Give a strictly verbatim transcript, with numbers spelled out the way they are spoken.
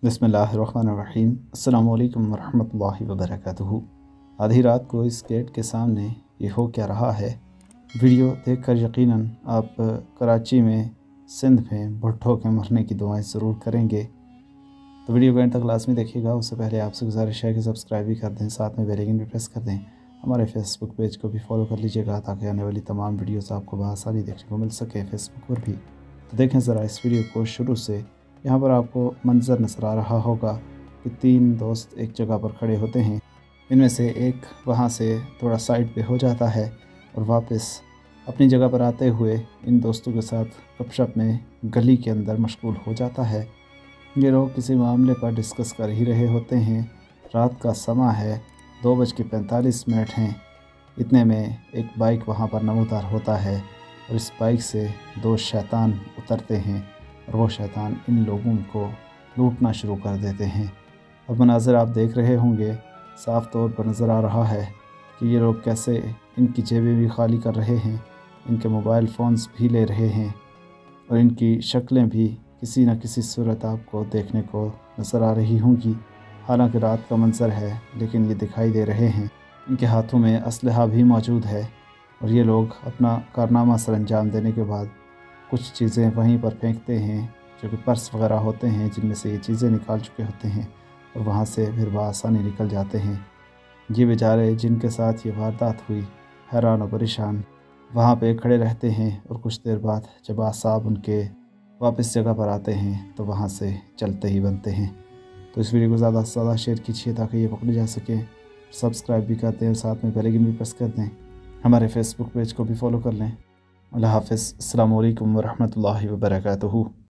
बिस्मिल्लाहिर्रहमानिर्रहीम। अस्सलाम वालेकुम वरहमतुल्लाहि वबरकातुहू। आधी रात को इस गेट के सामने ये हो क्या रहा है, वीडियो देखकर यकीनन आप कराची में, सिंध में भुट्टो के मरने की दुआएं ज़रूर करेंगे। तो वीडियो को एंड तक लाजमी देखिएगा। उससे पहले आपसे गुजारिश है कि सब्सक्राइब भी कर दें, साथ में बेल आइकन भी प्रेस कर दें। हमारे फेसबुक पेज को भी फॉलो कर लीजिएगा ताकि आने वाली तमाम वीडियोस आपको बआसानी देखने को मिल सके फेसबुक पर भी। तो देखें ज़रा इस वीडियो को शुरू से। यहाँ पर आपको मंज़र नज़र आ रहा होगा कि तीन दोस्त एक जगह पर खड़े होते हैं। इनमें से एक वहाँ से थोड़ा साइड पे हो जाता है और वापस अपनी जगह पर आते हुए इन दोस्तों के साथ गपशप में गली के अंदर मशगूल हो जाता है। ये लोग किसी मामले पर डिस्कस कर ही रहे होते हैं। रात का समा है, दो बज के पैंतालीस मिनट हैं। इतने में एक बाइक वहाँ पर नमूदार होता है और इस बाइक से दो शैतान उतरते हैं और वो शैतान इन लोगों को लूटना शुरू कर देते हैं। अब मनाज़र आप देख रहे होंगे, साफ़ तौर पर नज़र आ रहा है कि ये लोग कैसे इनकी जेबें भी खाली कर रहे हैं, इनके मोबाइल फ़ोन्स भी ले रहे हैं और इनकी शक्लें भी किसी न किसी सूरत आपको देखने को नज़र आ रही होंगी। हालांकि रात का मंज़र है लेकिन ये दिखाई दे रहे हैं। इनके हाथों में असलहा भी मौजूद है और ये लोग अपना कारनामा सर अंजाम देने के बाद कुछ चीज़ें वहीं पर फेंकते हैं जो कि पर्स वगैरह होते हैं, जिनमें से ये चीज़ें निकाल चुके होते हैं और वहाँ से फिर बआसानी निकल जाते हैं। ये बेचारे जिनके साथ ये वारदात हुई हैरान और परेशान वहाँ पे खड़े रहते हैं और कुछ देर बाद जब आसाब उनके वापस जगह पर आते हैं तो वहाँ से चलते ही बनते हैं। तो इस वीडियो को ज़्यादा से ज़्यादा शेयर कीजिए ताकि ये पकड़े जा सके। सब्सक्राइब भी करते हैं, साथ में बेल आइकन भी प्रेस कर दें। हमारे फेसबुक पेज को भी फॉलो कर लें। अल्लाह हाफ़िज़। अस्सलामु अलैकुम वरहमतुल्लाहि वबरकातुहू।